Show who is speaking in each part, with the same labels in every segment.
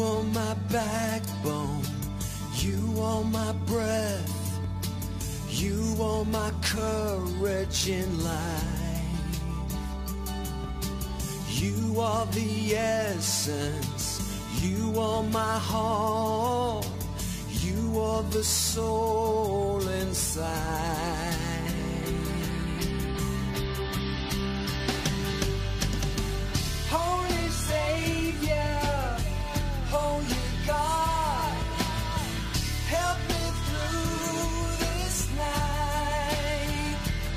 Speaker 1: are my backbone, you are my breath, you are my courage in life. You are the essence, you are my heart, you are the soul inside. Holy Savior, Holy God, help me through this night.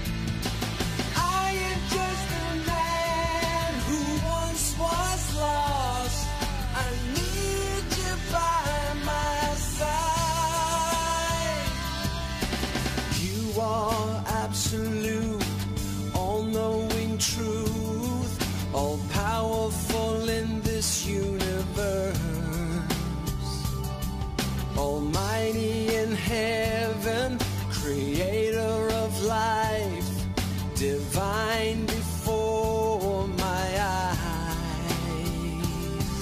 Speaker 1: I am just a man who once was lost. I need you by my side. You are absolute, all-knowing truth, all-powerful in this universe, almighty in heaven, creator of life, divine before my eyes.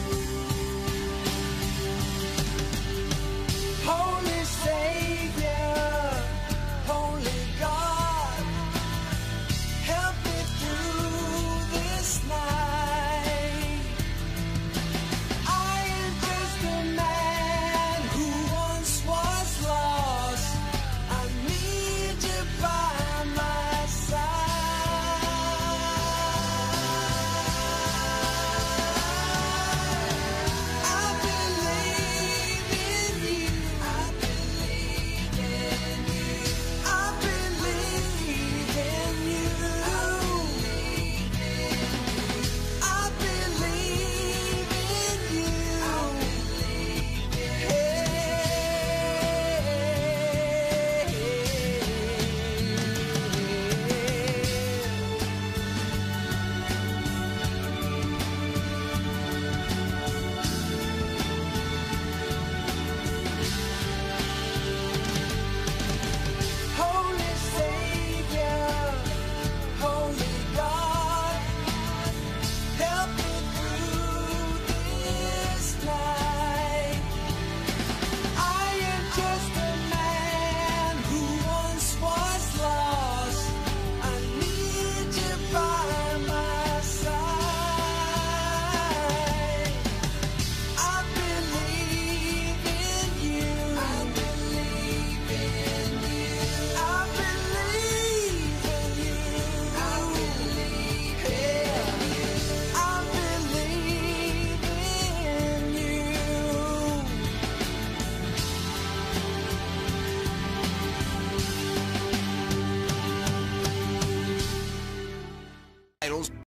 Speaker 1: Holy Savior, Holy God, help me through this night. I am just a man who once was lost. I need you by my side. I believe in you. I believe in you. I believe in you. I believe in you. Holy Savior, Holy God, help me through this night. I am just a man who once was lost. I need you by my side. I believe in you. I believe in you. I believe in you. I believe in you. I believe in you. Titles